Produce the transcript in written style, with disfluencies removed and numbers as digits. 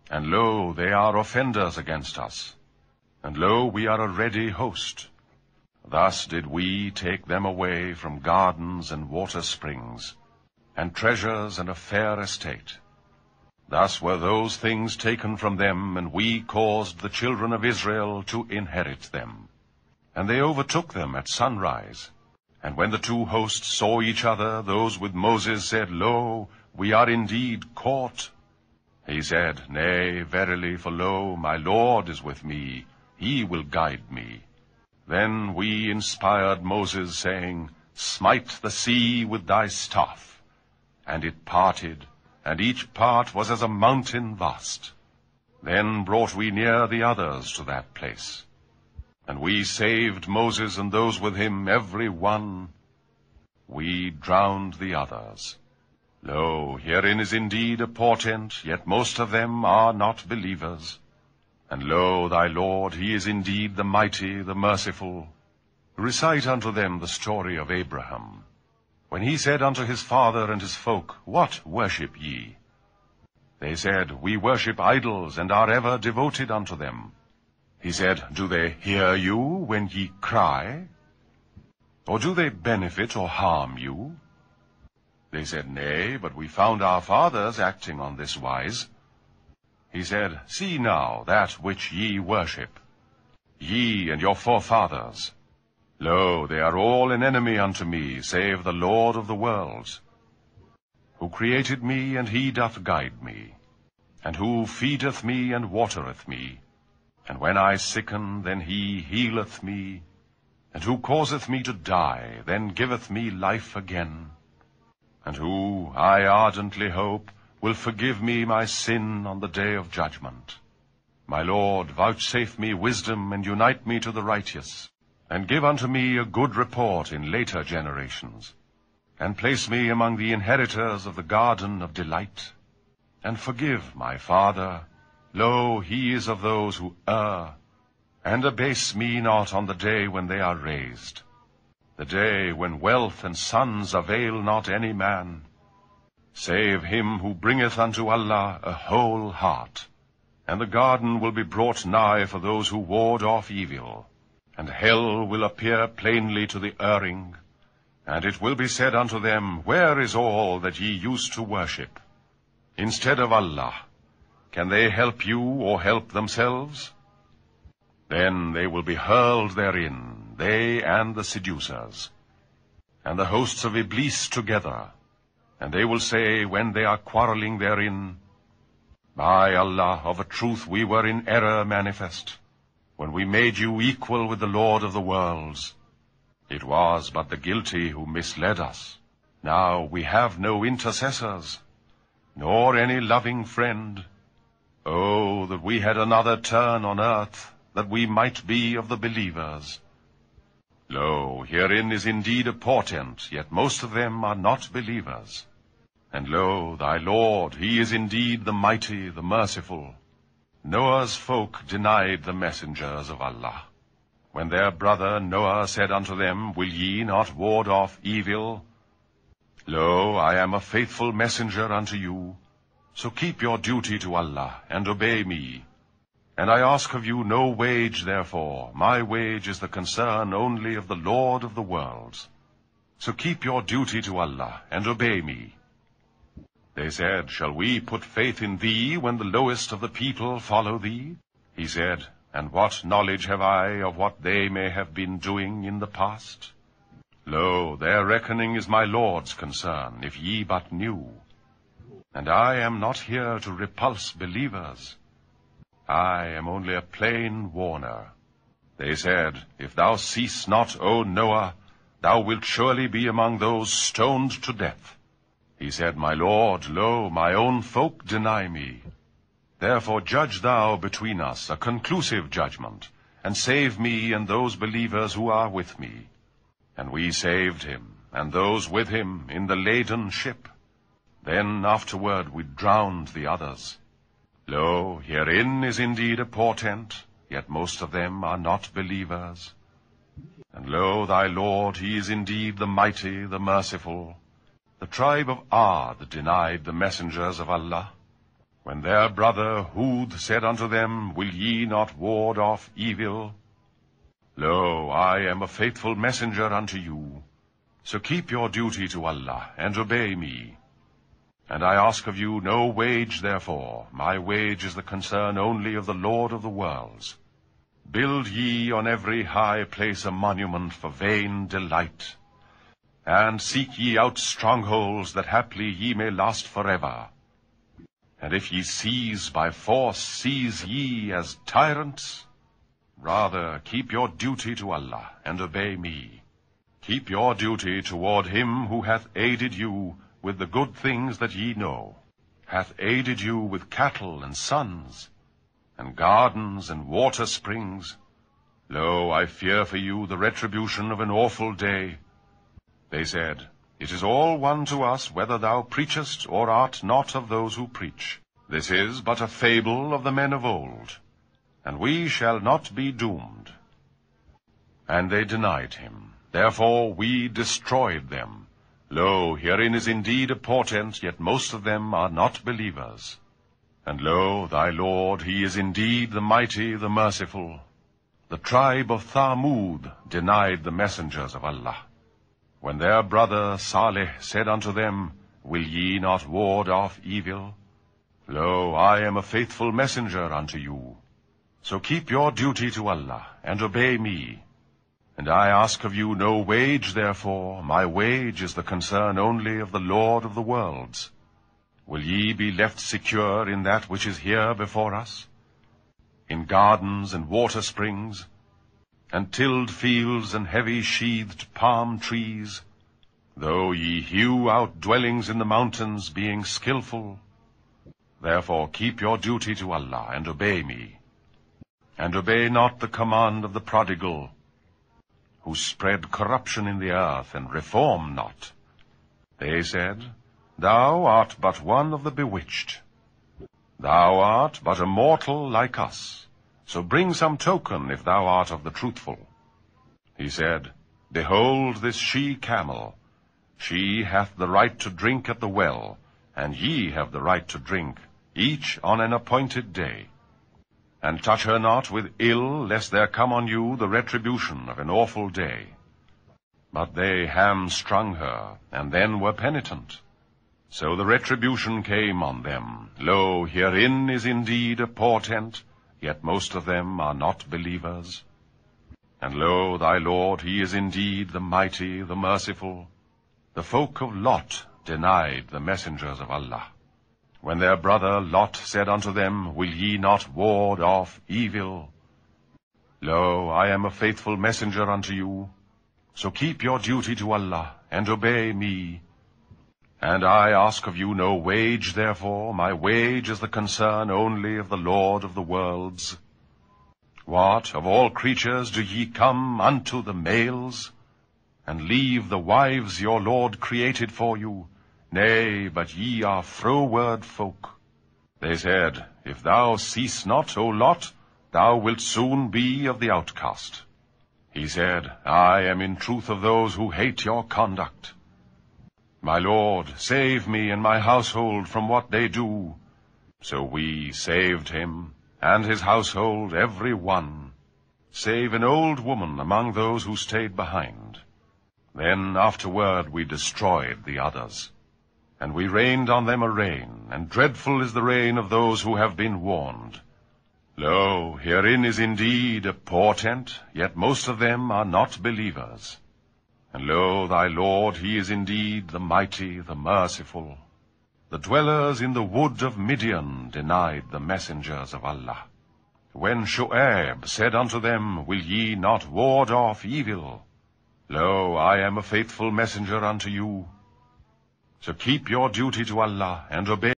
And lo, they are offenders against us. And lo, we are a ready host. Thus did we take them away from gardens and water springs, and treasures and a fair estate. Thus were those things taken from them, and we caused the children of Israel to inherit them. And they overtook them at sunrise. And when the two hosts saw each other, those with Moses said, Lo, we are indeed caught. He said, Nay, verily, for lo, my Lord is with me, he will guide me. Then we inspired Moses, saying, Smite the sea with thy staff. And it parted, and each part was as a mountain vast. Then brought we near the others to that place. And we saved Moses and those with him, every one. We drowned the others. Lo, herein is indeed a portent, yet most of them are not believers. And lo, thy Lord, he is indeed the mighty, the merciful. Recite unto them the story of Abraham, when he said unto his father and his folk, What worship ye? They said, We worship idols, and are ever devoted unto them. He said, Do they hear you when ye cry? Or do they benefit or harm you? They said, Nay, but we found our fathers acting on this wise. He said, See now that which ye worship, ye and your forefathers. Lo, they are all an enemy unto me, save the Lord of the worlds, who created me, and he doth guide me, and who feedeth me and watereth me. And when I sicken, then he healeth me, and who causeth me to die, then giveth me life again, and who, I ardently hope, will forgive me my sin on the day of judgment. My Lord, vouchsafe me wisdom, and unite me to the righteous, and give unto me a good report in later generations, and place me among the inheritors of the garden of delight. And forgive my father, lo, he is of those who err, and abase me not on the day when they are raised, the day when wealth and sons avail not any man, save him who bringeth unto Allah a whole heart. And the garden will be brought nigh for those who ward off evil, and hell will appear plainly to the erring. And it will be said unto them, Where is all that ye used to worship instead of Allah? Can they help you or help themselves? Then they will be hurled therein, they and the seducers, and the hosts of Iblis together. And they will say, when they are quarreling therein, By Allah, of a truth we were in error manifest, when we made you equal with the Lord of the worlds. It was but the guilty who misled us. Now we have no intercessors, nor any loving friend. Oh, that we had another turn on earth, that we might be of the believers. Lo, herein is indeed a portent, yet most of them are not believers. And lo, thy Lord, he is indeed the mighty, the merciful. Noah's folk denied the messengers of Allah, when their brother Noah said unto them, Will ye not ward off evil? Lo, I am a faithful messenger unto you, so keep your duty to Allah, and obey me. And I ask of you no wage therefore, my wage is the concern only of the Lord of the worlds. So keep your duty to Allah, and obey me. They said, Shall we put faith in thee when the lowest of the people follow thee? He said, And what knowledge have I of what they may have been doing in the past? Lo, their reckoning is my Lord's concern, if ye but knew. And I am not here to repulse believers. I am only a plain warner. They said, If thou cease not, O Noah, thou wilt surely be among those stoned to death. He said, My Lord, lo, my own folk deny me. Therefore judge thou between us a conclusive judgment, and save me and those believers who are with me. And we saved him, and those with him, in the laden ship. Then afterward we drowned the others. Lo, herein is indeed a portent, yet most of them are not believers. And lo, thy Lord, he is indeed the mighty, the merciful. The tribe of Ad denied the messengers of Allah, When their brother Hud said unto them, Will ye not ward off evil? Lo, I am a faithful messenger unto you. So keep your duty to Allah, and obey me. And I ask of you no wage therefore. My wage is the concern only of the Lord of the worlds. Build ye on every high place a monument for vain delight. And seek ye out strongholds, that haply ye may last forever. And if ye seize by force, seize ye as tyrants? Rather keep your duty to Allah, and obey me. Keep your duty toward him who hath aided you with the good things that ye know, hath aided you with cattle and sons, and gardens and water springs. Lo, I fear for you the retribution of an awful day. They said, It is all one to us whether thou preachest or art not of those who preach. This is but a fable of the men of old, and we shall not be doomed. And they denied him. Therefore we destroyed them. Lo, herein is indeed a portent, yet most of them are not believers. And lo, thy Lord, he is indeed the mighty, the merciful. The tribe of Thamud denied the messengers of Allah. When their brother Saleh said unto them, Will ye not ward off evil? Lo, I am a faithful messenger unto you. So keep your duty to Allah, and obey me. And I ask of you no wage therefore. My wage is the concern only of the Lord of the worlds. Will ye be left secure in that which is here before us? In gardens and water springs, and tilled fields and heavy sheathed palm trees, though ye hew out dwellings in the mountains, being skillful. Therefore keep your duty to Allah, and obey me. And obey not the command of the prodigal, who spread corruption in the earth, and reform not. They said, Thou art but one of the bewitched. Thou art but a mortal like us. So bring some token, if thou art of the truthful. He said, Behold this she-camel. She hath the right to drink at the well, and ye have the right to drink, each on an appointed day. And touch her not with ill, lest there come on you the retribution of an awful day. But they hamstrung her, and then were penitent. So the retribution came on them. Lo, herein is indeed a portent, yet most of them are not believers. And lo, thy Lord, he is indeed the mighty, the merciful. The folk of Lot denied the messengers of Allah. When their brother Lot said unto them, Will ye not ward off evil? Lo, I am a faithful messenger unto you. So keep your duty to Allah, and obey me. And I ask of you no wage therefore. My wage is the concern only of the Lord of the worlds. What, of all creatures do ye come unto the males, and leave the wives your Lord created for you? Nay, but ye are froward folk. They said, If thou cease not, O Lot, thou wilt soon be of the outcast. He said, I am in truth of those who hate your conduct. My Lord, save me and my household from what they do. So we saved him, and his household, every one, save an old woman among those who stayed behind. Then afterward we destroyed the others. And we rained on them a rain, and dreadful is the rain of those who have been warned. Lo, herein is indeed a portent, yet most of them are not believers. And lo, thy Lord, he is indeed the mighty, the merciful. The dwellers in the wood of Midian denied the messengers of Allah. When Shu'aib said unto them, Will ye not ward off evil? Lo, I am a faithful messenger unto you. So keep your duty to Allah, and obey